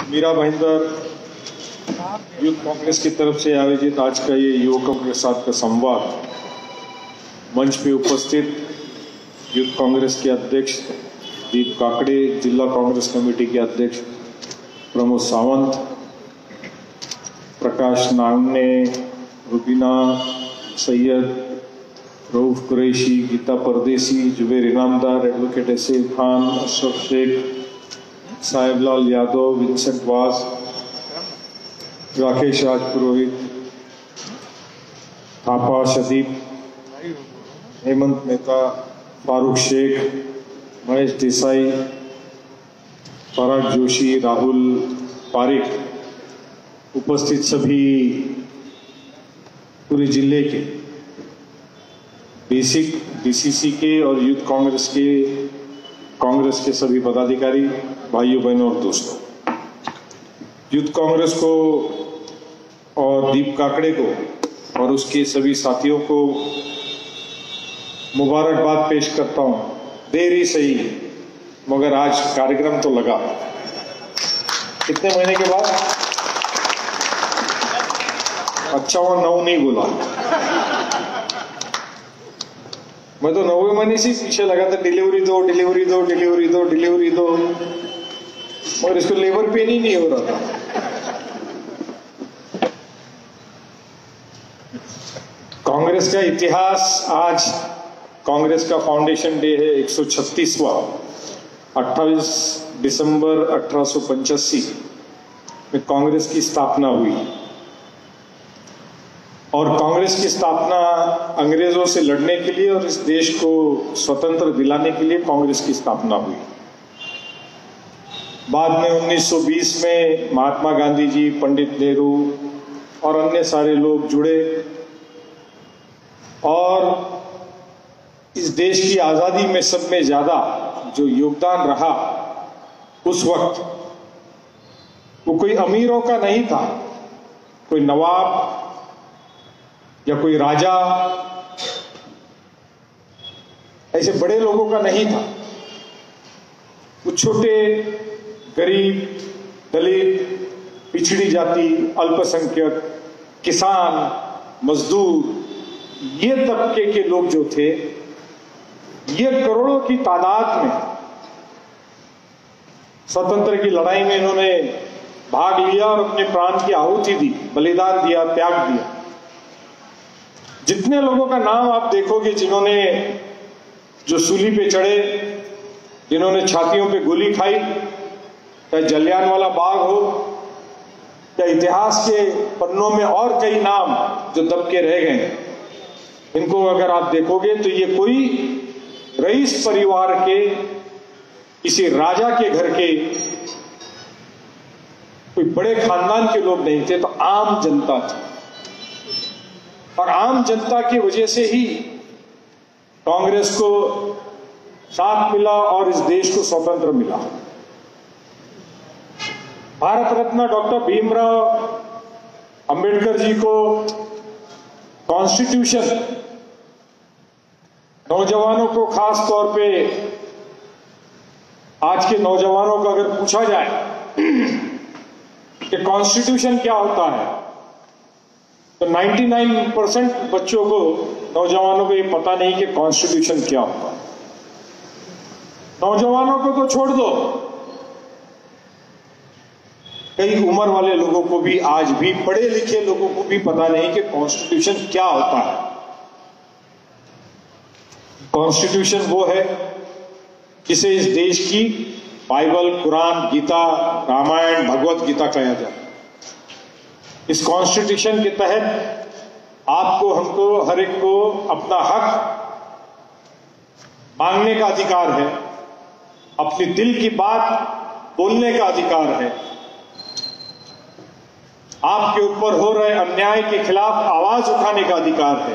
Meera Bhayandar youth Congress की तरफ से आयोजित आज का ये युवकों के साथ का संवाद मंच पे उपस्थित यूथ कांग्रेस के अध्यक्ष दीप काकड़े, जिला कांग्रेस कमेटी के अध्यक्ष प्रमोद सावंत, प्रकाश नागने, रुबीना सैयद, रऊफ कुरैशी, गीता परदेसी, जुबेर इनामदार, एडवोकेट एसेफ खान, अशरफ शेख, साहेबलाल यादव, विंसेंट वाज, राकेश राज पुरोहित, थापा शदीप, हेमंत मेहता, फारूक शेख, महेश देसाई, पराग जोशी, राहुल पारिक, उपस्थित सभी पूरे जिले के बेसिक डीसीसी के और यूथ कांग्रेस के सभी पदाधिकारी, भाइयों बहनों और दोस्तों, यूथ कांग्रेस को और दीप काकड़े को और उसके सभी साथियों को मुबारकबाद पेश करता हूं। देर ही सही मगर आज कार्यक्रम तो लगा। कितने महीने के बाद? अच्छा वो 9 नहीं बोला, मैं तो 9वें महीने से पीछे लगा था, डिलीवरी दो डिलीवरी दो डिलीवरी दो डिलीवरी दो, और इसको लेबर पेन ही नहीं हो रहा था। कांग्रेस का इतिहास, आज कांग्रेस का फाउंडेशन डे है 136वां। 28 दिसंबर 1885 में कांग्रेस की स्थापना हुई और कांग्रेस की स्थापना अंग्रेजों से लड़ने के लिए और इस देश को स्वतंत्र दिलाने के लिए कांग्रेस की स्थापना हुई। बाद में 1920 में महात्मा गांधी जी, पंडित नेहरू और अन्य सारे लोग जुड़े और इस देश की आजादी में सब में ज्यादा जो योगदान रहा उस वक्त, वो कोई अमीरों का नहीं था, कोई नवाब या कोई राजा, ऐसे बड़े लोगों का नहीं था। वो छोटे गरीब, दलित, पिछड़ी जाति, अल्पसंख्यक, किसान, मजदूर, ये तबके के लोग जो थे, ये करोड़ों की तादाद में स्वतंत्र की लड़ाई में इन्होंने भाग लिया और अपने प्राण की आहुति दी, बलिदान दिया, त्याग दिया। जितने लोगों का नाम आप देखोगे जिन्होंने जो सूली पे चढ़े, जिन्होंने छातियों पे गोली खाई, चाहे जलियांवाला बाग हो या इतिहास के पन्नों में और कई नाम जो दब के रह गए, इनको अगर आप देखोगे तो ये कोई रईस परिवार के, किसी राजा के घर के, कोई बड़े खानदान के लोग नहीं थे, तो आम जनता थी। और आम जनता की वजह से ही कांग्रेस को साथ मिला और इस देश को स्वतंत्र मिला। भारत रत्न डॉक्टर भीमराव अंबेडकर जी को कॉन्स्टिट्यूशन, नौजवानों को खास तौर पे, आज के नौजवानों को अगर पूछा जाए कि कॉन्स्टिट्यूशन क्या होता है, तो 99% बच्चों को, नौजवानों को ये पता नहीं कि कॉन्स्टिट्यूशन क्या होता है। नौजवानों को तो छोड़ दो, कई उम्र वाले लोगों को भी, आज भी पढ़े लिखे लोगों को भी पता नहीं कि कॉन्स्टिट्यूशन क्या होता है। कॉन्स्टिट्यूशन वो है जिसे इस देश की बाइबल, कुरान, गीता, रामायण, भगवत गीता कहा जाता है। इस कॉन्स्टिट्यूशन के तहत आपको, हमको, हर एक को अपना हक मांगने का अधिकार है, अपनी दिल की बात बोलने का अधिकार है, आपके ऊपर हो रहे अन्याय के खिलाफ आवाज उठाने का अधिकार है।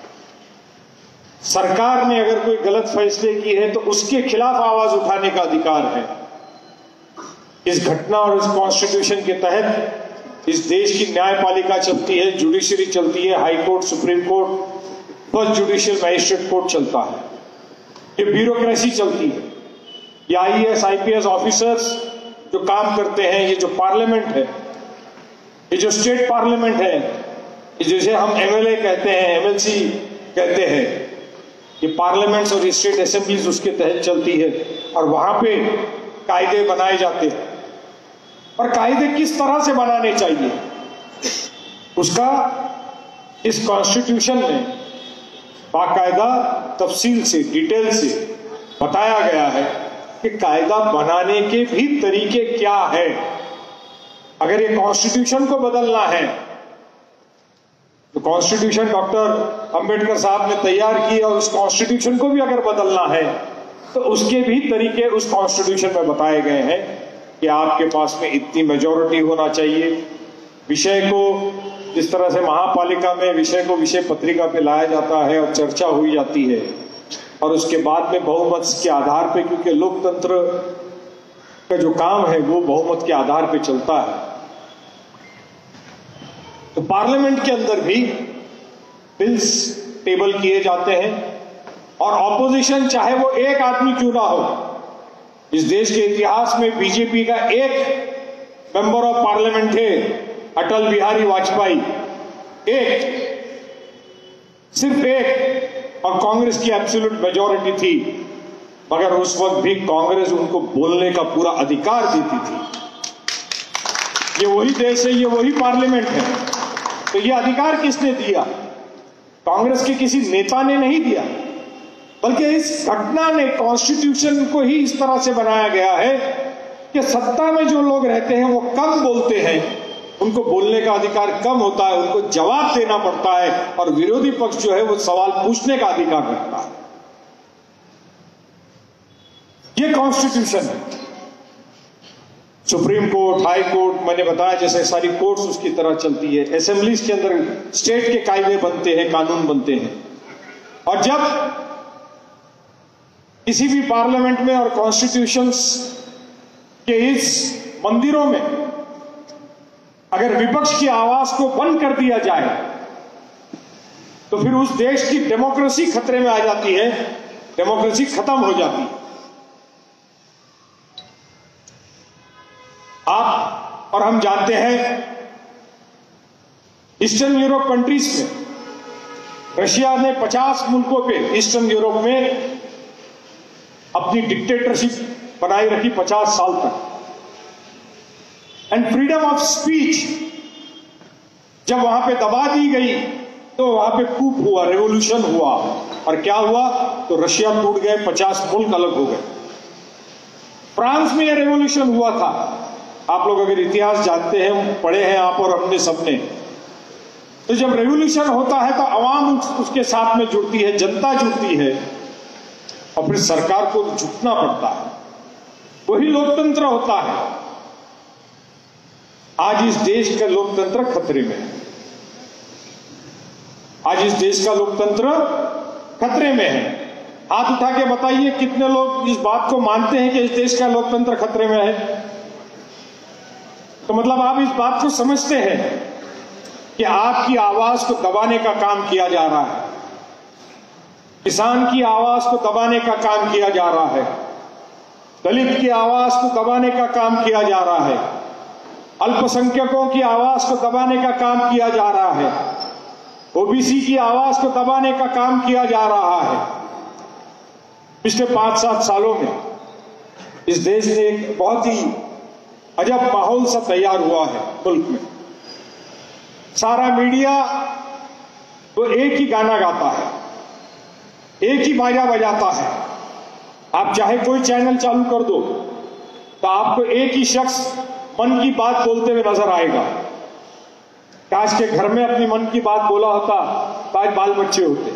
सरकार ने अगर कोई गलत फैसले की है तो उसके खिलाफ आवाज उठाने का अधिकार है। इस घटना और इस कॉन्स्टिट्यूशन के तहत इस देश की न्यायपालिका चलती है, जुडिशरी चलती है, high court, supreme court, first judicial magistrate court चलता है, ये ब्यूरोक्रेसी चलती है। ये IAS, IPS ऑफिसर्स जो काम करते हैं, ये जो पार्लियामेंट है, ये जो स्टेट पार्लियामेंट है, जिसे हम एमएलए कहते हैं, एमएलसी कहते हैं, ये पार्लियामेंट्स और स्टेट असेंबलीज उसके तहत चलती है और वहां पे कायदे बनाए जाते हैं। और कायदे किस तरह से बनाने चाहिए उसका इस कॉन्स्टिट्यूशन में बाकायदा तफसील से, डिटेल से बताया गया है कि कायदा बनाने के भी तरीके क्या है। अगर ये कॉन्स्टिट्यूशन को बदलना है तो कॉन्स्टिट्यूशन डॉक्टर अंबेडकर साहब ने तैयार की और उस कॉन्स्टिट्यूशन को भी अगर बदलना है तो उसके भी तरीके उस कॉन्स्टिट्यूशन में बताए गए हैं कि आपके पास में इतनी मेजॉरिटी होना चाहिए। विषय को जिस तरह से महापालिका में विषय को विषय पत्रिका पे लाया जाता है और चर्चा हुई जाती है और उसके बाद में बहुमत के आधार पे, क्योंकि लोकतंत्र का जो काम है वो बहुमत के आधार पे चलता है, तो पार्लियामेंट के अंदर भी बिल्स टेबल किए जाते हैं और ऑपोजिशन चाहे वो एक आदमी क्यों ना हो। इस देश के इतिहास में बीजेपी का एक मेंबर ऑफ पार्लियामेंट थे, अटल बिहारी वाजपेयी, एक, सिर्फ एक, और कांग्रेस की एब्सोल्यूट मेजॉरिटी थी, मगर उस वक्त भी कांग्रेस उनको बोलने का पूरा अधिकार देती थी। ये वही देश है, ये वही पार्लियामेंट है, तो ये अधिकार किसने दिया? कांग्रेस के किसी नेता ने नहीं दिया, बल्कि इस घटना ने, कॉन्स्टिट्यूशन को ही इस तरह से बनाया गया है कि सत्ता में जो लोग रहते हैं वो कम बोलते हैं, उनको बोलने का अधिकार कम होता है, उनको जवाब देना पड़ता है, और विरोधी पक्ष जो है वो सवाल पूछने का अधिकार रखता है। ये कॉन्स्टिट्यूशन है। सुप्रीम कोर्ट, हाई कोर्ट, मैंने बताया जैसे सारी कोर्ट्स उसकी तरह चलती है। असेंबलीज के अंदर स्टेट के कायदे बनते हैं, कानून बनते हैं, और जब किसी भी पार्लियामेंट में और कॉन्स्टिट्यूशंस के इस मंदिरों में अगर विपक्ष की आवाज को बंद कर दिया जाए तो फिर उस देश की डेमोक्रेसी खतरे में आ जाती है, डेमोक्रेसी खत्म हो जाती है। आप और हम जानते हैं ईस्टर्न यूरोप कंट्रीज में रशिया ने 50 मुल्कों पे ईस्टर्न यूरोप में अपनी डिक्टेटरशिप बनाई रखी 50 साल तक। एंड फ्रीडम ऑफ स्पीच जब वहां पे दबा दी गई तो वहां पे कूप हुआ, रेवोल्यूशन हुआ, और क्या हुआ? तो रशिया टूट गए, 50 मुल्क अलग हो गए। फ्रांस में यह रेवोल्यूशन हुआ था। आप लोग अगर इतिहास जानते हैं, पढ़े हैं आप और हमने सबने, तो जब रेवोल्यूशन होता है तो आवाम उसके साथ में जुड़ती है, जनता जुड़ती है, और फिर सरकार को झुकना पड़ता है। वही लोकतंत्र होता है। आज इस देश का लोकतंत्र खतरे में है। आज इस देश का लोकतंत्र खतरे में है। हाथ उठा के बताइए कितने लोग इस बात को मानते हैं कि इस देश का लोकतंत्र खतरे में है? तो मतलब आप इस बात को समझते हैं कि आपकी आवाज को दबाने का काम किया जा रहा है, किसान की आवाज को दबाने का काम किया जा रहा है, दलित की आवाज को दबाने का काम किया जा रहा है, अल्पसंख्यकों की आवाज को दबाने का काम किया जा रहा है, ओबीसी की आवाज को दबाने का काम किया जा रहा है। पिछले 5-7 सालों में इस देश ने एक बहुत ही अजब माहौल सा तैयार हुआ है मुल्क में। सारा मीडिया तो एक ही गाना गाता है, एक ही बाजा बजाता है। आप चाहे कोई चैनल चालू कर दो तो आपको एक ही शख्स मन की बात बोलते हुए नजर आएगा। काश के घर में अपनी मन की बात बोला होता तो आज बाल बच्चे होते।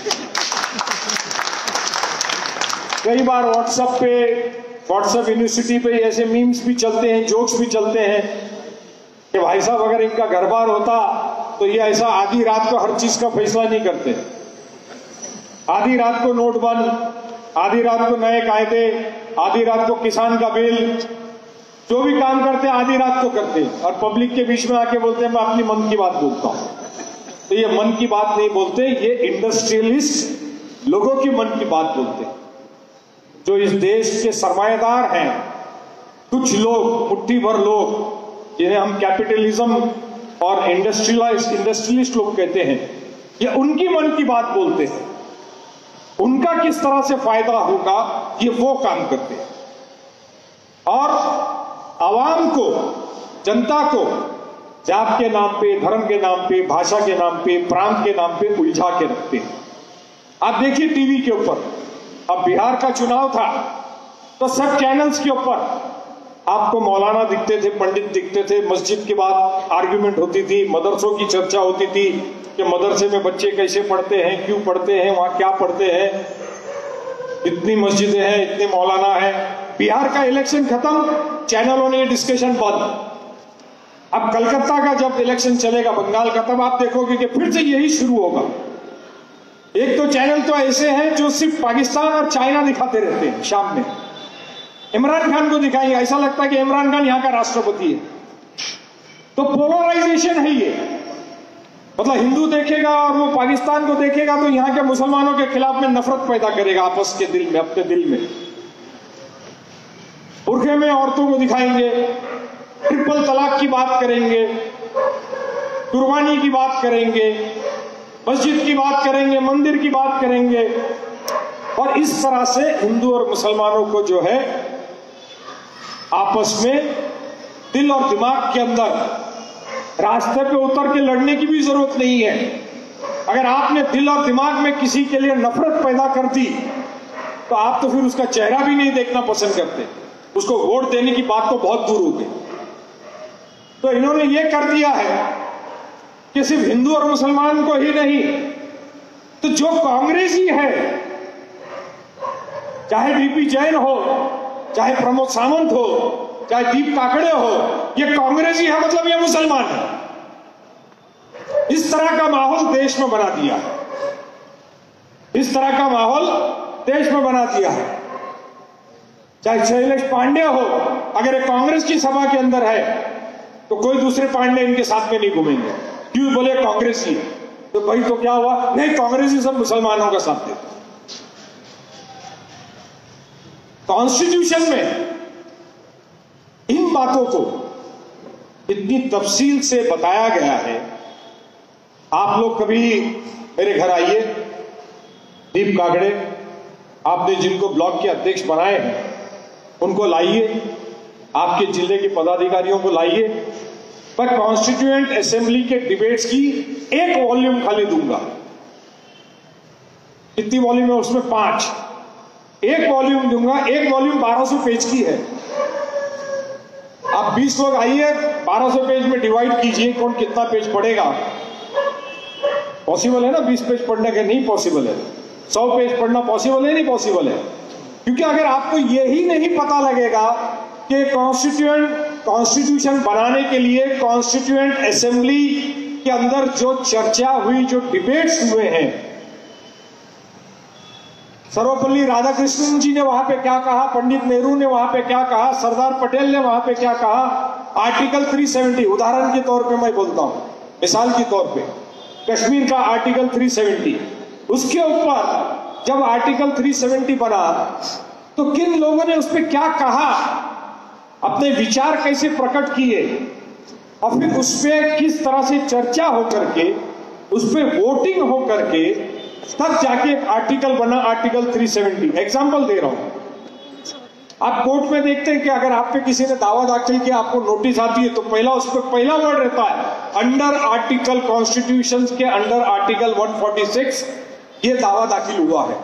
कई बार व्हाट्सएप यूनिवर्सिटी पे ऐसे मीम्स भी चलते हैं, जोक्स भी चलते हैं कि भाई साहब अगर इनका घर बार होता तो ये ऐसा आधी रात को हर चीज का फैसला नहीं करते। आधी रात को नोट बंद, आधी रात को नए कायदे, आधी रात को किसान का बिल, जो भी काम करते हैं आधी रात को करते हैं, और पब्लिक के बीच में आके बोलते हैं मैं अपनी मन की बात बोलता हूं। तो ये मन की बात नहीं बोलते, ये इंडस्ट्रियलिस्ट लोगों की मन की बात बोलते हैं, जो इस देश के सरमाएदार हैं, कुछ लोग, मुट्ठी भर लोग, जिन्हें हम कैपिटलिज्म और इंडस्ट्रियलिस्ट लोग कहते हैं, ये उनकी मन की बात बोलते हैं। उनका किस तरह से फायदा होगा ये वो काम करते हैं, और आवाम को, जनता को जात के नाम पे, धर्म के नाम पे, भाषा के नाम पे, प्रांत के नाम पे उलझा के रखते हैं। आप देखिए टीवी के ऊपर, अब बिहार का चुनाव था तो सब चैनल्स के ऊपर आपको मौलाना दिखते थे, पंडित दिखते थे, मस्जिद के बाद आर्ग्यूमेंट होती थी, मदरसों की चर्चा होती थी कि मदरसे में बच्चे कैसे पढ़ते हैं, क्यों पढ़ते हैं, वहां क्या पढ़ते हैं, इतनी मस्जिदें हैं, इतने मौलाना हैं। बिहार का इलेक्शन खत्म, चैनलों ने डिस्कशन बंद। अब कलकत्ता का जब इलेक्शन चलेगा, बंगाल का, तब आप देखोगे कि फिर से यही शुरू होगा। एक तो चैनल तो ऐसे हैं जो सिर्फ पाकिस्तान और चाइना दिखाते रहते हैं, शाम में इमरान खान को दिखाएंगे, ऐसा लगता है कि इमरान खान यहाँ का राष्ट्रपति है। तो पोलराइजेशन है ये, मतलब हिंदू देखेगा और वो पाकिस्तान को देखेगा तो यहाँ के मुसलमानों के खिलाफ में नफरत पैदा करेगा आपस के दिल में, अपने दिल में। बुर्खे में औरतों को दिखाएंगे, ट्रिपल तलाक की बात करेंगे, कुर्बानी की बात करेंगे, मस्जिद की बात करेंगे, मंदिर की बात करेंगे, और इस तरह से हिंदू और मुसलमानों को जो है आपस में दिल और दिमाग के अंदर रास्ते पे उतर के लड़ने की भी जरूरत नहीं है। अगर आपने दिल और दिमाग में किसी के लिए नफरत पैदा कर दी तो आप तो फिर उसका चेहरा भी नहीं देखना पसंद करते, उसको वोट देने की बात तो बहुत दूर हो गई। तो इन्होंने ये कर दिया है कि सिर्फ हिंदू और मुसलमान को ही नहीं, तो जो कांग्रेसी है, चाहे डीपी जैन हो, चाहे प्रमोद सावंत हो, चाहे दीप काकड़े हो, ये कांग्रेसी है मतलब ये मुसलमान है। इस तरह का माहौल देश में बना दिया है, इस तरह का माहौल देश में बना दिया है। चाहे शैलेश पांडे हो, अगर ये कांग्रेस की सभा के अंदर है तो कोई दूसरे पांडे इनके साथ में नहीं घूमेंगे, क्यों? बोले कांग्रेसी। तो भाई तो क्या हुआ? नहीं, कांग्रेसी सब मुसलमानों का साथ देते। कॉन्स्टिट्यूशन में इन बातों को इतनी तफसील से बताया गया है। आप लोग कभी मेरे घर आइए, दीप काकड़े, आपने जिनको ब्लॉक के अध्यक्ष बनाए हैं उनको लाइए, आपके जिले के पदाधिकारियों को लाइए। मैं कॉन्स्टिट्यूएंट असेंबली के डिबेट्स की एक वॉल्यूम खाली दूंगा। कितनी वॉल्यूम है उसमें? 5। एक वॉल्यूम दूंगा, एक वॉल्यूम 1200 पेज की है। आप 20 लोग आइए, 1200 पेज में डिवाइड कीजिए, कौन कितना पेज पढ़ेगा? पॉसिबल है ना 20 पेज पढ़ने के? नहीं पॉसिबल है। 100 पेज पढ़ना पॉसिबल है? नहीं पॉसिबल है। क्योंकि अगर आपको यही नहीं पता लगेगा कि कॉन्स्टिट्यूशन बनाने के लिए कॉन्स्टिट्यूएंट असेंबली के अंदर जो चर्चा हुई, जो डिबेट्स हुए हैं, सर्वपल्ली राधाकृष्णन जी ने वहां पे क्या कहा, पंडित नेहरू ने वहां पे क्या कहा, सरदार पटेल ने वहां पे क्या कहा, आर्टिकल 370, उदाहरण के तौर पे मैं बोलता हूं, मिसाल के तौर पे कश्मीर का आर्टिकल 370, उसके ऊपर जब आर्टिकल 370 बना तो किन लोगों ने उस पर क्या कहा, अपने विचार कैसे प्रकट किए, और फिर उस पर किस तरह से चर्चा हो करके, उस पर वोटिंग हो करके तब जाके आर्टिकल बना, आर्टिकल 370। एग्जाम्पल दे रहा हूं, आप कोर्ट में देखते हैं कि अगर आप पे किसी ने दावा दाखिल किया, आपको नोटिस आती है, तो पहला उस पर पहला वर्ड रहता है अंडर आर्टिकल, कॉन्स्टिट्यूशन के अंडर आर्टिकल 146 ये दावा दाखिल हुआ है।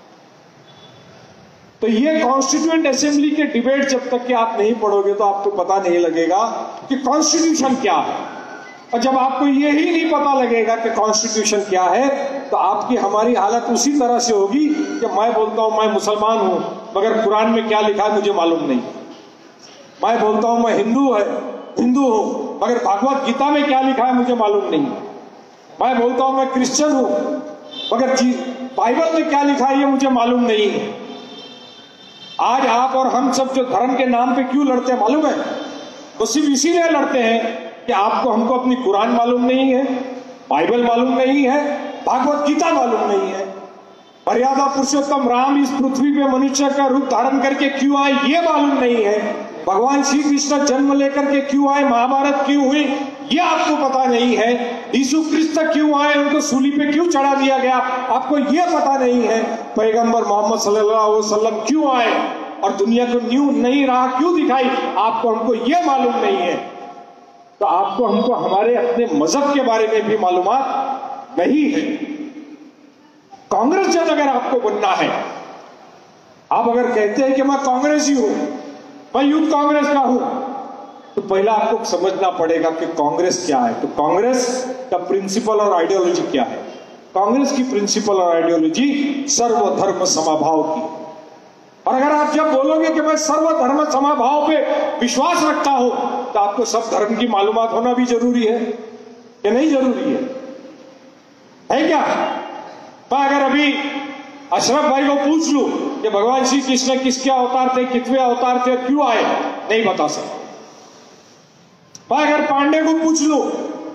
तो ये कॉन्स्टिट्यूएंट असेंबली के डिबेट जब तक कि आप नहीं पढ़ोगे तो आपको पता नहीं लगेगा कि कॉन्स्टिट्यूशन क्या है। और जब आपको यही नहीं पता लगेगा कि कॉन्स्टिट्यूशन क्या है, तो आपकी हमारी हालत उसी तरह से होगी कि मैं बोलता हूं मैं मुसलमान हूं, मगर कुरान में क्या लिखा है मुझे मालूम नहीं। मैं बोलता हूं मैं हिंदू हूं, मगर भागवत गीता में क्या लिखा है मुझे मालूम नहीं। मैं बोलता हूं मैं क्रिश्चियन हूं, मगर बाइबल में क्या लिखा है ये मुझे मालूम नहीं है। आज आप और हम सब जो धर्म के नाम पे क्यों लड़ते हैं मालूम है? तो सिर्फ इसीलिए लड़ते हैं कि आपको हमको अपनी कुरान मालूम नहीं है, बाइबल मालूम नहीं है, भागवत गीता मालूम नहीं है, मर्यादा पुरुषोत्तम राम इस पृथ्वी पे मनुष्य का रूप धारण करके क्यों आए ये मालूम नहीं है। भगवान श्री कृष्ण जन्म लेकर के क्यों आए, महाभारत क्यों हुई, ये आपको पता नहीं है। यीशु कृष्ण क्यों आए, उनको सूली पे क्यों चढ़ा दिया गया, आपको ये पता नहीं है। पैगंबर मोहम्मद सल्लल्लाहु अलैहि वसल्लम क्यों आए और दुनिया को न्यू नई राह क्यों दिखाई, आपको हमको ये मालूम नहीं है। तो आपको हमको हमारे अपने मजहब के बारे में भी मालूमात नहीं है। कांग्रेस जन अगर आपको बनना है, आप अगर कहते हैं कि मैं कांग्रेसी हूं, मैं यूथ कांग्रेस का हूं, तो पहला आपको समझना पड़ेगा कि कांग्रेस क्या है। तो कांग्रेस का प्रिंसिपल और आइडियोलॉजी क्या है। कांग्रेस की प्रिंसिपल और आइडियोलॉजी सर्वधर्म समभाव की। और अगर आप जब बोलोगे कि मैं सर्वधर्म समभाव पे विश्वास रखता हूं, तो आपको सब धर्म की मालूमात होना भी जरूरी है या नहीं जरूरी है क्या? मैं अगर अभी अशरफ भाई को पूछ लूं कि भगवान श्री कृष्ण किसके अवतार थे, कितने अवतार थे और क्यों आए, नहीं बता सकता। मैं अगर पांडे को पूछ लूं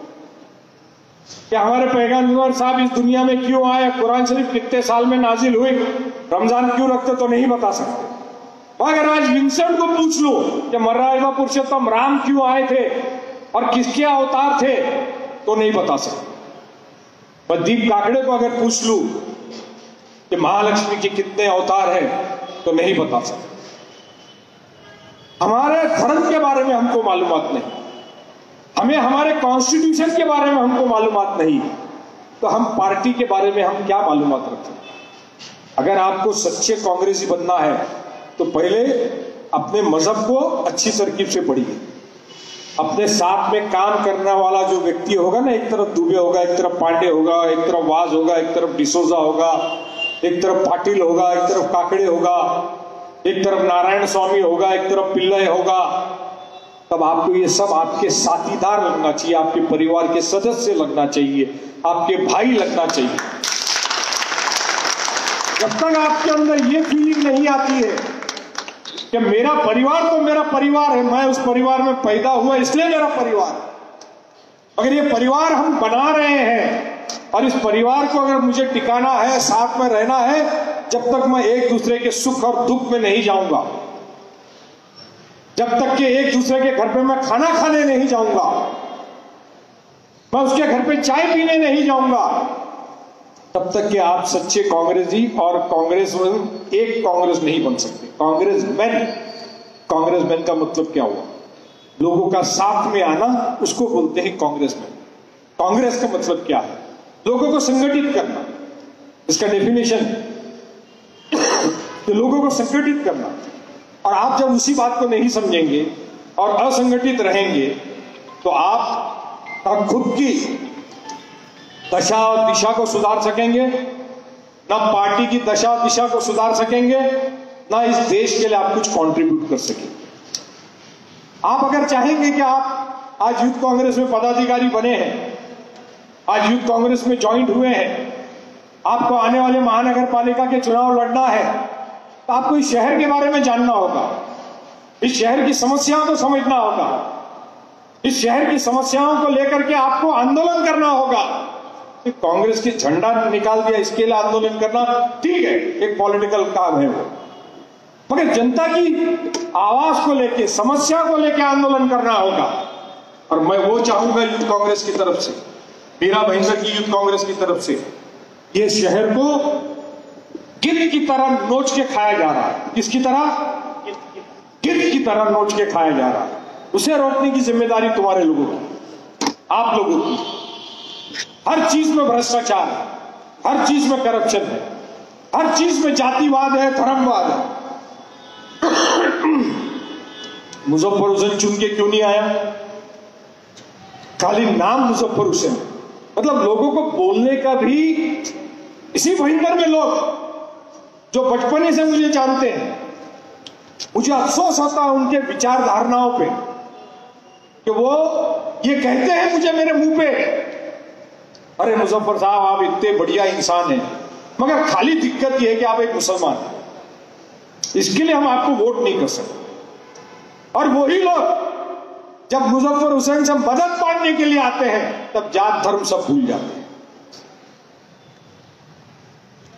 कि हमारे पैगंबर साहब इस दुनिया में क्यों आए, कुरान शरीफ कितने साल में नाजिल हुई, रमजान क्यों रखते, तो नहीं बता सकते। मैं अगर आज विंसेंट को पूछ लूं कि मर्यादा पुरुषोत्तम राम क्यों आए थे और किसके अवतार थे, तो नहीं बता सकते। मैं दीप काकड़े को अगर पूछ लूं कि महालक्ष्मी के कितने अवतार हैं, तो नहीं बता सकते। हमारे धर्म के बारे में हमको मालूमात नहीं, हमें हमारे कॉन्स्टिट्यूशन के बारे में हमको मालूमात नहीं, तो हम पार्टी के बारे में हम क्या मालूमात रखते हैं। अगर आपको सच्चे कांग्रेसी बनना है तो पहले अपने मजहब को अच्छी तरकीब से पढ़िए। अपने साथ में काम करने वाला जो व्यक्ति होगा ना, एक तरफ दुबे होगा, एक तरफ पांडे होगा, एक तरफ वाज होगा, एक तरफ डिसोजा होगा, एक तरफ पाटिल होगा, एक तरफ काकड़े होगा, एक तरफ नारायण स्वामी होगा, एक तरफ पिल्लई होगा, तब आपको ये सब आपके साथीदार लगना चाहिए, आपके परिवार के सदस्य लगना चाहिए, आपके भाई लगना चाहिए। जब तक आपके अंदर ये फीलिंग नहीं आती है कि मेरा परिवार तो मेरा परिवार है, मैं उस परिवार में पैदा हुआ इसलिए मेरा परिवार है, अगर ये परिवार हम बना रहे हैं और इस परिवार को अगर मुझे टिकाना है, साथ में रहना है, जब तक मैं एक दूसरे के सुख और दुख में नहीं जाऊंगा, जब तक कि एक दूसरे के घर पे मैं खाना खाने नहीं जाऊंगा, मैं उसके घर पे चाय पीने नहीं जाऊंगा, तब तक कि आप सच्चे कांग्रेसी और कांग्रेसमैन एक कांग्रेस नहीं बन सकते। कांग्रेसमैन का मतलब क्या हुआ? लोगों का साथ में आना, उसको बोलते हैं कांग्रेसमैन। कांग्रेस का मतलब क्या है? लोगों को संगठित करना, इसका डेफिनेशन तो लोगों को संगठित करना। और आप जब उसी बात को नहीं समझेंगे और असंगठित रहेंगे, तो आप खुद की दशा और दिशा को सुधार सकेंगे, ना पार्टी की दशा और दिशा को सुधार सकेंगे, ना इस देश के लिए आप कुछ कंट्रीब्यूट कर सकेंगे। आप अगर चाहेंगे कि आप आज यूथ कांग्रेस में पदाधिकारी बने हैं, आज यूथ कांग्रेस में ज्वाइंट हुए हैं, आपको आने वाले महानगर पालिका के चुनाव लड़ना है, तो आपको इस शहर के बारे में जानना होगा, इस शहर की समस्याओं को समझना होगा, इस शहर की समस्याओं को लेकर के आपको आंदोलन करना होगा। कांग्रेस की झंडा निकाल दिया इसके लिए आंदोलन करना ठीक है, एक पॉलिटिकल काम है वो, मगर जनता की आवाज को लेके, समस्या को लेके आंदोलन करना होगा। और मैं वो चाहूंगा यूथ कांग्रेस की तरफ से, मीरा भाईंदर की यूथ कांग्रेस की तरफ से, ये शहर को गिद्ध की तरह नोच के खाया जा रहा है। किसकी तरह? गिद्ध की तरह नोच के खाया जा रहा है। उसे रोकने की जिम्मेदारी तुम्हारे लोगों की, आप लोगों की। हर चीज में भ्रष्टाचार है, हर चीज में करप्शन है, हर चीज में जातिवाद है, धर्मवाद है। मुजफ्फर हुसैन चुन के क्यों नहीं आया? खाली नाम मुजफ्फर हुसैन, मतलब लोगों को बोलने का भी। इसी भयंकर में लोग जो बचपने से मुझे जानते हैं, मुझे अफसोस होता है उनके विचार धारणाओं पे कि वो ये कहते हैं मुझे मेरे मुंह पे, अरे मुजफ्फर साहब आप इतने बढ़िया इंसान हैं, मगर खाली दिक्कत यह है कि आप एक मुसलमान हैं, इसके लिए हम आपको वोट नहीं कर सकते। और वही लोग जब मुजफ्फर हुसैन से मदद मांगने के लिए आते हैं, तब जात धर्म सब भूल जाते हैं।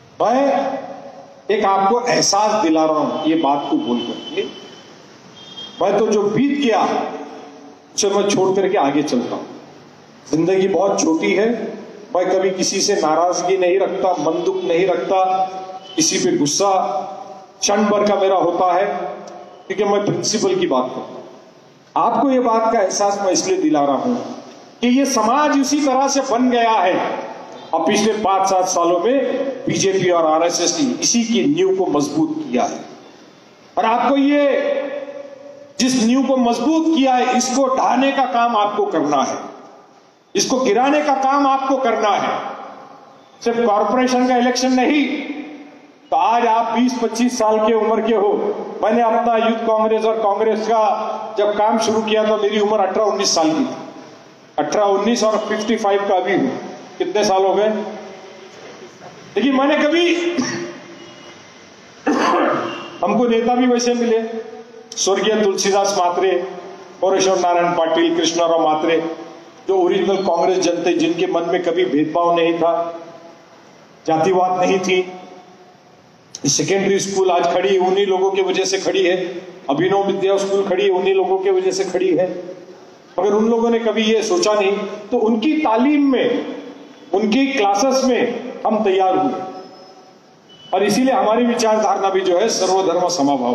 मैं एक आपको एहसास दिला रहा हूं ये बात को बोल करके मैं तो जो बीत गया उसे मैं छोड़ करके आगे चलता हूं। जिंदगी बहुत छोटी है, मैं कभी किसी से नाराजगी नहीं रखता, मन दुख नहीं रखता, किसी पे गुस्सा क्षण भर का मेरा होता है, क्योंकि मैं प्रिंसिपल की बात करता हूं। आपको ये बात का एहसास मैं इसलिए दिला रहा हूं कि ये समाज उसी तरह से बन गया है। और पिछले 5-7 सालों में बीजेपी और आरएसएस ने इसी की नींव को मजबूत किया है। और आपको ये जिस नींव को मजबूत किया है, इसको ढाने का काम आपको करना है, इसको गिराने का काम आपको करना है। सिर्फ कॉर्पोरेशन का इलेक्शन नहीं, तो आज आप 20-25 साल के उम्र के हो। मैंने अपना यूथ कांग्रेस और कांग्रेस का जब काम शुरू किया तो मेरी उम्र 18-19 साल की थी। 18-19 और 55 का अभी हूं। कितने साल हो गए? देखिए, मैंने कभी हमको नेता भी वैसे मिले, स्वर्गीय तुलसीदास मात्रे, परेश्वर नारायण पाटिल, कृष्णाराव मात्रे, जो ओरिजिनल कांग्रेस जनते, जिनके मन में कभी भेदभाव नहीं था, जातिवाद नहीं थी। सेकेंडरी स्कूल आज खड़ी उन्हीं लोगों की वजह से खड़ी है, अभिनव विद्या स्कूल खड़ी है उन्हीं लोगों की वजह से खड़ी है। अगर उन लोगों ने कभी ये सोचा नहीं, तो उनकी तालीम में, उनकी क्लासेस में हम तैयार हुए। और इसीलिए हमारी विचारधारा भी जो है सर्वधर्म समभाव।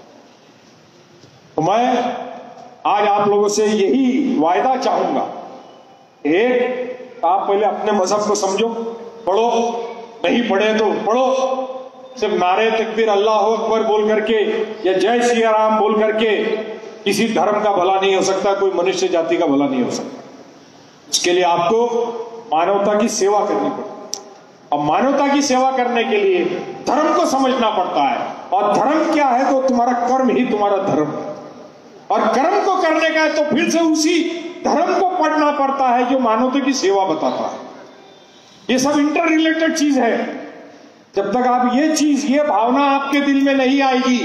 तो मैं आज आप लोगों से यही वायदा चाहूंगा, एक, आप पहले अपने मजहब को समझो, पढ़ो, नहीं पढ़े तो पढ़ो। सिर्फ नारे तकबीर अल्लाह अकबर बोल करके या जय सिया राम बोल करके किसी धर्म का भला नहीं हो सकता, कोई मनुष्य जाति का भला नहीं हो सकता। उसके लिए आपको मानवता की सेवा करनी पड़ती है। और मानवता की सेवा करने के लिए धर्म को समझना पड़ता है। और धर्म क्या है? तो तुम्हारा कर्म ही तुम्हारा धर्म है। और कर्म को करने का है तो फिर से उसी धर्म को पढ़ना पड़ता है जो मानवता की सेवा बताता है। ये सब इंटर रिलेटेड चीज है। जब तक आप ये चीज, ये भावना आपके दिल में नहीं आएगी,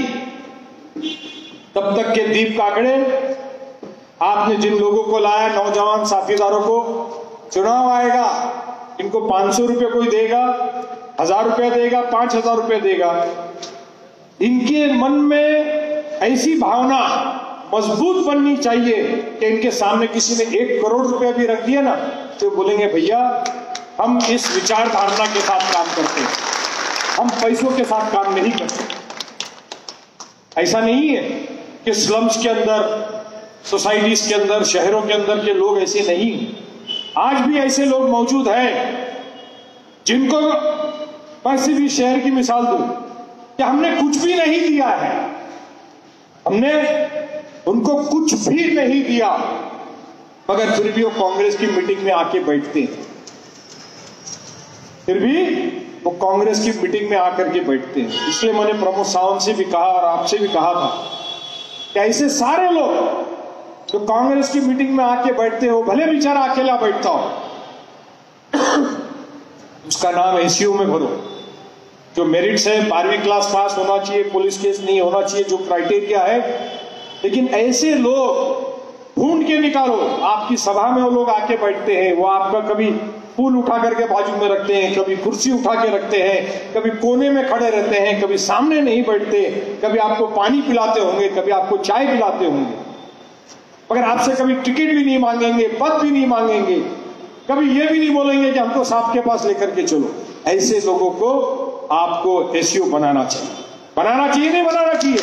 तब तक के दीप काकड़े आपने जिन लोगों को लाया, नौजवान साथीदारों को, चुनाव आएगा, इनको 500 रुपये कोई देगा, 1000 रुपया देगा, 5000 रुपये देगा। इनके मन में ऐसी भावना मजबूत बननी चाहिए कि इनके सामने किसी ने 1 करोड़ रुपया भी रख दिया ना, तो बोलेंगे भैया हम इस विचारधारा के साथ काम करते हैं, हम पैसों के साथ काम नहीं करते। ऐसा नहीं है कि स्लम्स के अंदर, सोसाइटीज के अंदर, शहरों के अंदर के लोग ऐसे नहीं। आज भी ऐसे लोग मौजूद हैं जिनको, मैं सिर्फ इस शहर की मिसाल दूं कि हमने कुछ भी नहीं दिया है, हमने उनको कुछ भी नहीं दिया, मगर फिर भी वो कांग्रेस की मीटिंग में आके बैठते हैं। फिर भी वो कांग्रेस की मीटिंग में आकर के बैठते हैं। इसलिए मैंने प्रमोद सावंत से भी कहा और आपसे भी कहा था कि ऐसे सारे लोग जो कांग्रेस की मीटिंग में आके बैठते हो, भले बेचारा अकेला बैठता हो, उसका नाम एसयू में भरो। जो मेरिट्स है, 12वीं क्लास पास होना चाहिए, पुलिस केस नहीं होना चाहिए, जो क्राइटेरिया है, लेकिन ऐसे लोग ढूंढ के निकालो। आपकी सभा में वो लोग आके बैठते हैं, वो आपका कभी फूल उठा करके बाजू में रखते हैं, कभी कुर्सी उठा के रखते हैं, कभी कोने में खड़े रहते हैं, कभी सामने नहीं बैठते, कभी आपको पानी पिलाते होंगे, कभी आपको चाय पिलाते होंगे, मगर आपसे कभी टिकट भी नहीं मांगेंगे, पद भी नहीं मांगेंगे, कभी ये भी नहीं बोलेंगे कि हमको साहब के पास लेकर के चलो। ऐसे लोगों को आपको एसयू बनाना चाहिए। बनाना चाहिए, नहीं बनाना चाहिए?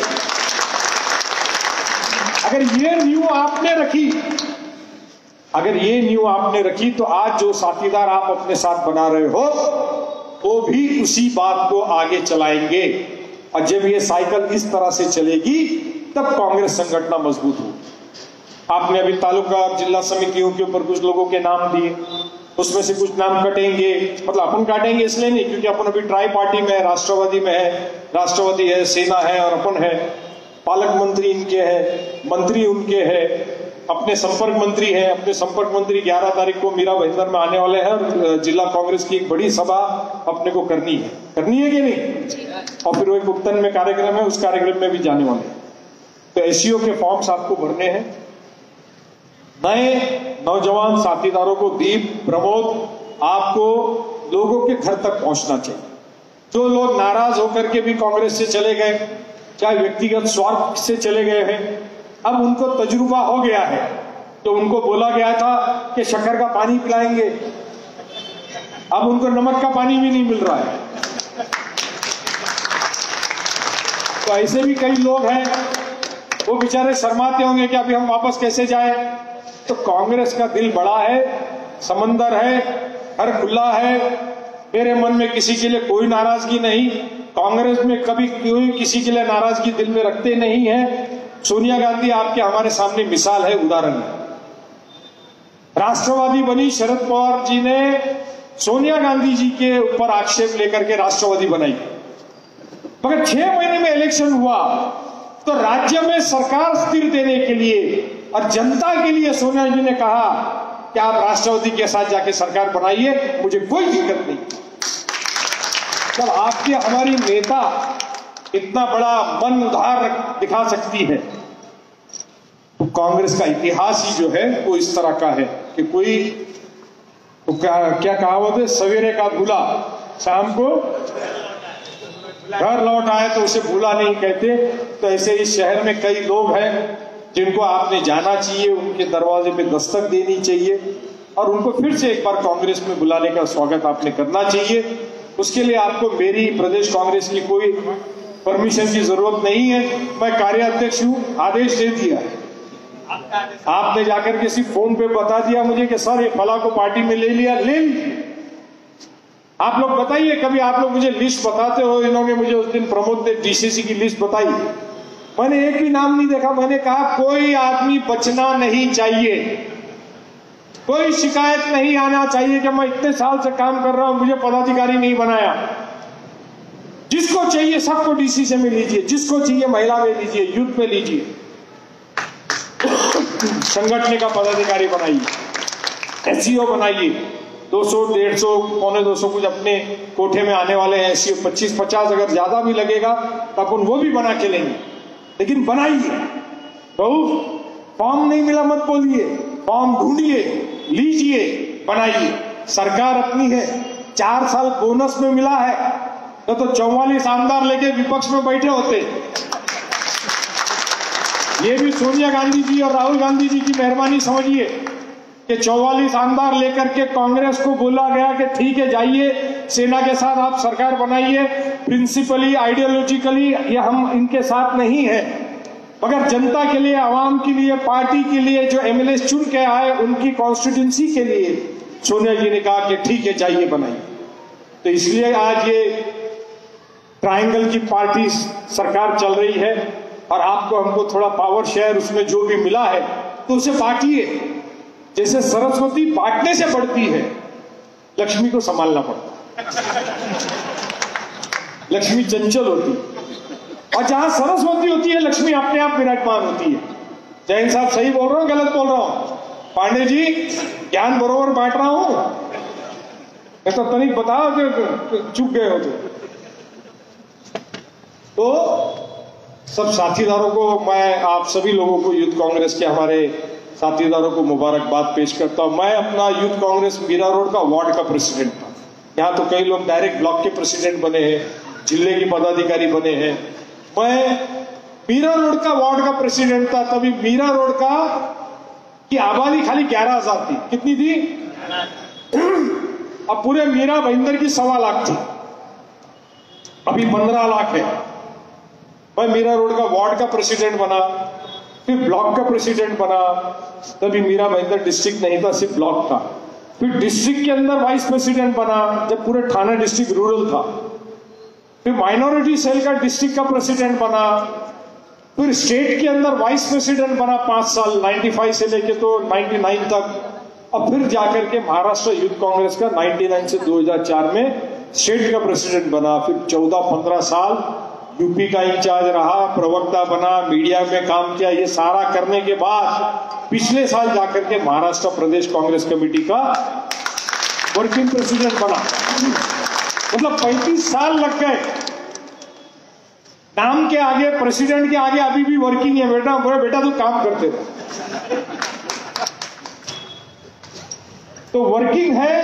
अगर ये नींव आपने रखी, अगर ये नींव आपने रखी, तो आज जो साथीदार आप अपने साथ बना रहे हो वो भी उसी बात को आगे चलाएंगे। और जब ये साइकिल इस तरह से चलेगी तब कांग्रेस संगठन मजबूत होगी। आपने अभी तालुका और जिला समितियों के ऊपर कुछ लोगों के नाम दिए, उसमें से कुछ नाम कटेंगे, मतलब अपन काटेंगे इसलिए नहीं क्योंकि अपन अभी ट्राई पार्टी में है, राष्ट्रवादी में है, राष्ट्रवादी है, सेना है और अपन है। पालक मंत्री इनके हैं, मंत्री उनके हैं, अपने संपर्क मंत्री हैं। अपने संपर्क मंत्री 11 तारीख को मीरा भाईंदर में आने वाले हैं और जिला कांग्रेस की एक बड़ी सभा अपने को करनी है कि नहीं? और फिर वो एक उत्तन में कार्यक्रम है, उस कार्यक्रम में भी जाने वाले हैं। तो एसईओ के फॉर्म्स आपको भरने हैं। नए नौजवान साथीदारों को दीप, प्रमोद, आपको लोगों के घर तक पहुंचना चाहिए। जो लोग नाराज होकर के भी कांग्रेस से चले गए, चाहे व्यक्तिगत स्वार्थ से चले गए हैं, अब उनको तजुर्बा हो गया है। तो उनको बोला गया था कि शक्कर का पानी पिलाएंगे, अब उनको नमक का पानी भी नहीं मिल रहा है। तो ऐसे भी कई लोग हैं, वो बेचारे शर्माते होंगे कि अभी हम वापस कैसे जाए। तो कांग्रेस का दिल बड़ा है, समंदर है, हर खुला है। मेरे मन में किसी के लिए कोई नाराजगी नहीं, कांग्रेस में कभी कोई किसी के लिए नाराजगी दिल में रखते नहीं है। सोनिया गांधी आपके हमारे सामने मिसाल है, उदाहरण है। राष्ट्रवादी बनी, शरद पवार जी ने सोनिया गांधी जी के ऊपर आक्षेप लेकर के राष्ट्रवादी बनाई, मगर 6 महीने में इलेक्शन हुआ तो राज्य में सरकार स्थिर देने के लिए और जनता के लिए सोनिया जी ने कहा कि आप राष्ट्रवादी के साथ जाके सरकार बनाइए, मुझे कोई दिक्कत नहीं। जब आपकी हमारी नेता इतना बड़ा मन उधार दिखा सकती है, तो कांग्रेस का इतिहास ही जो है वो इस तरह का है कि कोई तो क्या कहावत है, सवेरे का भूला शाम को घर लौट आए तो उसे भूला नहीं कहते। तो ऐसे इस शहर में कई लोग हैं जिनको आपने जाना चाहिए, उनके दरवाजे पे दस्तक देनी चाहिए और उनको फिर से एक बार कांग्रेस में बुलाने का स्वागत आपने करना चाहिए। उसके लिए आपको मेरी प्रदेश कांग्रेस की कोई परमिशन की जरूरत नहीं है, मैं कार्याध्यक्ष हूं, आदेश दे दिया। आपने जाकर के सिर्फ फोन पे बता दिया मुझे कि सर ये फला को पार्टी में ले लिया, ले लीजिए। आप लोग बताइए, कभी आप लोग मुझे लिस्ट बताते हो। इन्होंने मुझे उस दिन प्रमोद ने डीसीसी की लिस्ट बताई, मैंने एक भी नाम नहीं देखा। मैंने कहा कोई आदमी बचना नहीं चाहिए, कोई शिकायत नहीं आना चाहिए कि मैं इतने साल से काम कर रहा हूं, मुझे पदाधिकारी नहीं बनाया। जिसको चाहिए सबको डीसीसी में लीजिए, जिसको चाहिए महिला में लीजिए, यूथ में लीजिए, संगठन का पदाधिकारी बनाइए, एसईओ बनाइए। 200, 150, पौने 200 कुछ अपने कोठे में आने वाले हैं एसईओ, 25-50 अगर ज्यादा भी लगेगा तो अपन वो भी बना के लेंगे, लेकिन बनाइए। बहू फॉर्म नहीं मिला मत बोलिए, फॉर्म ढूंढिए, लीजिए, बनाइए। सरकार अपनी है, 4 साल बोनस में मिला है, तो 44 आमदार लेके विपक्ष में बैठे होते। ये भी सोनिया गांधी जी और राहुल गांधी जी की मेहरबानी समझिए कि 44 आमदार लेकर के कांग्रेस को बोला गया कि ठीक है जाइए, सेना के साथ आप सरकार बनाइए। प्रिंसिपली, आइडियोलॉजिकली ये हम इनके साथ नहीं है, मगर जनता के लिए, आवाम के लिए, पार्टी के लिए जो एमएलए चुन के आए उनकी कॉन्स्टिट्यूंसी के लिए सोनिया जी ने कहा कि ठीक है जाइए बनाइए। तो इसलिए आज ये ट्रायंगल की पार्टी सरकार चल रही है और आपको हमको थोड़ा पावर शेयर उसमें जो भी मिला है तो उसे बांटिए। जैसे सरस्वती बांटने से बढ़ती है, लक्ष्मी को संभालना पड़ता है। लक्ष्मी चंचल होती है और जहां सरस्वती होती है लक्ष्मी अपने आप विराजमान होती है। जैन साहब सही बोल रहा हूं, गलत बोल रहा हूं? पांडे जी ज्ञान बरोबर बांट रहा हूं, ऐसा तनिक बताओ कि चुप गए हो तो सब साथीदारों को, मैं आप सभी लोगों को, यूथ कांग्रेस के हमारे साथीदारों को मुबारकबाद पेश करता हूं। मैं अपना यूथ कांग्रेस मीरा रोड का वार्ड का प्रेसिडेंट था। यहाँ तो कई लोग डायरेक्ट ब्लॉक के प्रेसिडेंट बने हैं, जिले के पदाधिकारी बने हैं। मैं मीरा रोड का वार्ड का प्रेसिडेंट था। तभी मीरा रोड का की आबादी खाली 11,000 थी। कितनी थी? अब पूरे मीरा भाईंदर की 1.25 लाख थी, अभी 15 लाख है। मैं मीरा रोड का वार्ड का प्रेसिडेंट बना, फिर ब्लॉक का प्रेसिडेंट बना। तभी मीरा भाईंदर डिस्ट्रिक्ट नहीं था, सिर्फ ब्लॉक था। फिर डिस्ट्रिक्ट के अंदर वाइस प्रेसिडेंट बना जब पूरे थाना डिस्ट्रिक्ट रूरल था। फिर माइनॉरिटी सेल का डिस्ट्रिक्ट का प्रेसिडेंट बना। फिर स्टेट के अंदर वाइस प्रेसिडेंट बना 5 साल, 95 से लेके तो 99 तक। और फिर जाकर के महाराष्ट्र यूथ कांग्रेस का 99 से 2004 में स्टेट का प्रेसिडेंट बना। फिर 14-15 साल यूपी का इंचार्ज रहा, प्रवक्ता बना, मीडिया में काम किया। ये सारा करने के बाद पिछले साल जाकर के महाराष्ट्र प्रदेश कांग्रेस कमेटी का वर्किंग प्रेसिडेंट बना। मतलब 35 साल लग गए। नाम के आगे, प्रेसिडेंट के आगे अभी भी वर्किंग है बेटा। बोले बेटा तू काम करते रहे। तो वर्किंग है,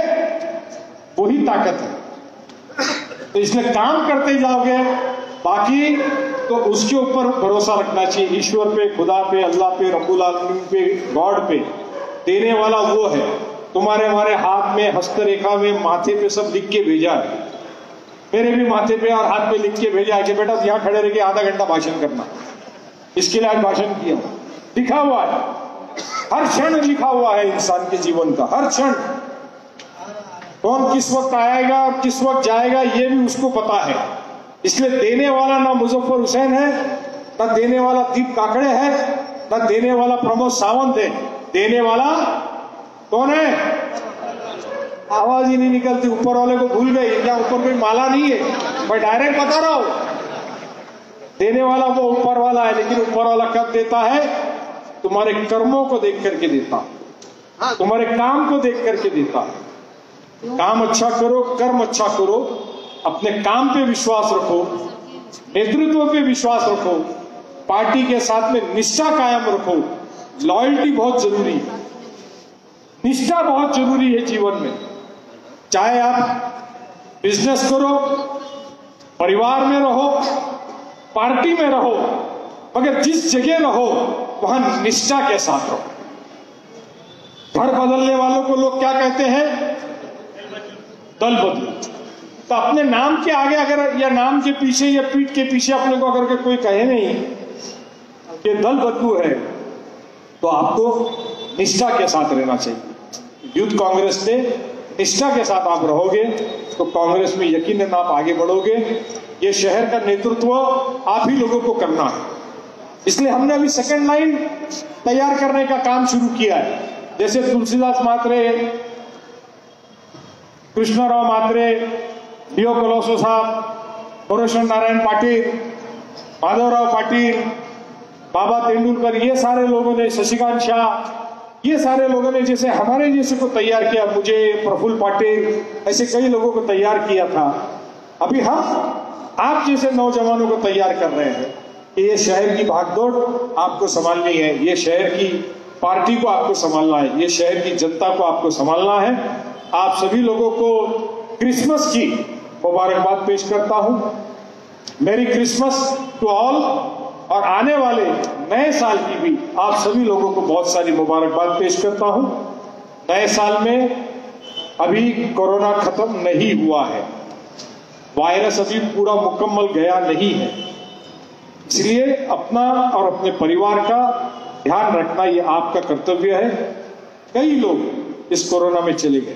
वही ताकत है। तो इसलिए काम करते जाओगे। बाकी तो उसके ऊपर भरोसा रखना चाहिए, ईश्वर पे, खुदा पे, अल्लाह पे, रब्बुल आलमीन पे, गॉड पे। देने वाला वो है। तुम्हारे हमारे हाथ में, हस्तरेखा में, माथे पे सब लिख के भेजा है। मेरे भी माथे पे और हाथ पे लिख के भेजा है कि बेटा यहाँ खड़े रह के आधा घंटा भाषण करना। इसके लिए आज भाषण किया, लिखा हुआ है, हर क्षण लिखा हुआ है इंसान के जीवन का, हर क्षण। कौन किस वक्त आएगा और किस वक्त जाएगा ये भी उसको पता है। इसलिए देने वाला ना मुजफ्फर हुसैन है, ना देने वाला दीप काकड़े है, ना देने वाला प्रमोद सावंत है। देने वाला कौन है? आवाज ही नहीं निकलती, ऊपर वाले को भूल गई क्या? ऊपर कोई माला नहीं है? मैं डायरेक्ट बता रहा हूं, देने वाला वो ऊपर वाला है। लेकिन ऊपर वाला कब देता है? तुम्हारे कर्मों को देख करके देता, तुम्हारे काम को देख करके देता। काम अच्छा करो, कर्म अच्छा करो, अपने काम पे विश्वास रखो, नेतृत्व पे विश्वास रखो, पार्टी के साथ में निष्ठा कायम रखो। लॉयल्टी बहुत जरूरी है, निष्ठा बहुत जरूरी है जीवन में। चाहे आप बिजनेस करो, परिवार में रहो, पार्टी में रहो, मगर जिस जगह रहो वहां निष्ठा के साथ रहो। घर बदलने वालों को लोग क्या कहते हैं? दल बदलू। तो अपने नाम के आगे अगर, या नाम के पीछे या पीठ के पीछे अपने को अगर कोई कहे नहीं कि दल बदलू है, तो आपको निष्ठा के साथ रहना चाहिए। यूथ कांग्रेस में निष्ठा के साथ आप रहोगे तो कांग्रेस में यकीनन आप आगे बढ़ोगे। ये शहर का नेतृत्व आप ही लोगों को करना है। इसलिए हमने अभी सेकंड लाइन तैयार करने का काम शुरू किया है। जैसे तुलसीदास मात्रे, कृष्णराव मात्रे, डीओ कलोसो साहब, परेश्वर नारायण पाटिल, माधवराव पाटिल, बाबा तेंदुलकर, ये सारे लोगों ने, शशिकांत शाह, ये सारे लोगों ने जैसे हमारे जैसे को तैयार किया, मुझे, प्रफुल्ल पाटिल, ऐसे कई लोगों को तैयार किया था। अभी हम आप जैसे नौजवानों को तैयार कर रहे हैं कि ये शहर की भागदौड़ आपको संभालनी है, ये शहर की पार्टी को आपको संभालना है, ये शहर की जनता को आपको संभालना है। आप सभी लोगों को क्रिसमस की मुबारकबाद पेश करता हूं। मेरी क्रिसमस टू ऑल। और आने वाले नए साल की भी आप सभी लोगों को बहुत सारी मुबारकबाद पेश करता हूं। नए साल में अभी कोरोना खत्म नहीं हुआ है, वायरस अभी पूरा मुकम्मल गया नहीं है। इसलिए अपना और अपने परिवार का ध्यान रखना ये आपका कर्तव्य है। कई लोग इस कोरोना में चले गए,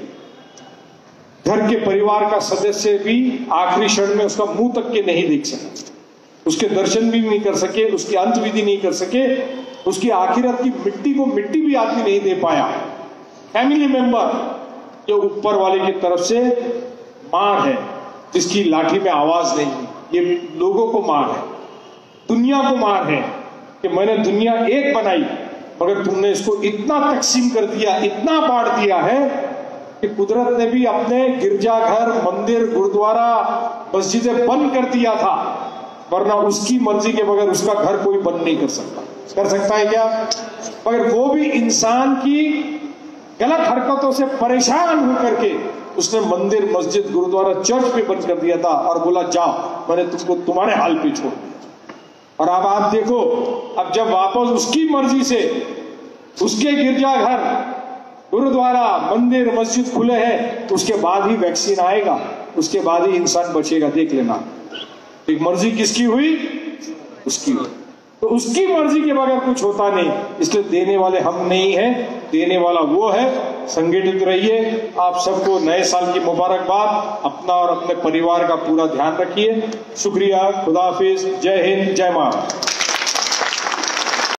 घर के परिवार का सदस्य भी आखिरी क्षण में उसका मुंह तक के नहीं देख सके, उसके दर्शन भी नहीं कर सके, उसकी अंत विधि नहीं कर सके, उसकी आखिरत की मिट्टी को मिट्टी भी आदमी नहीं दे पाया। फैमिली मेंबर जो ऊपर वाले की तरफ से मार है, जिसकी लाठी में आवाज नहीं है, ये लोगों को मार है, दुनिया को मार है कि मैंने दुनिया एक बनाई मगर तुमने इसको इतना तकसीम कर दिया, इतना बांट दिया है कि कुदरत ने भी अपने गिरजाघर, मंदिर, गुरुद्वारा, मस्जिदें बंद कर दिया था, वरना उसकी मर्जी के बगैर उसका घर कोई बंद नहीं कर सकता। कर सकता है क्या? मगर वो भी इंसान की गलत हरकतों से परेशान होकर के उसने मंदिर, मस्जिद, गुरुद्वारा, चर्च पे बंद कर दिया था और बोला जाओ, मैंने तुमको तुम्हारे हाल पे छोड़ दिया। और अब आप देखो, अब जब वापस उसकी मर्जी से उसके गिरजाघर, गुरुद्वारा, मंदिर, मस्जिद खुले हैं, उसके बाद ही वैक्सीन आएगा, उसके बाद ही इंसान बचेगा। देख लेना, एक मर्जी किसकी हुई? उसकी हुई। तो उसकी मर्जी के बगैर कुछ होता नहीं। इसलिए देने वाले हम नहीं हैं, देने वाला वो है। संगठित रहिए। आप सबको नए साल की मुबारकबाद। अपना और अपने परिवार का पूरा ध्यान रखिए। शुक्रिया। खुदा हाफिज। जय हिंद, जय मां।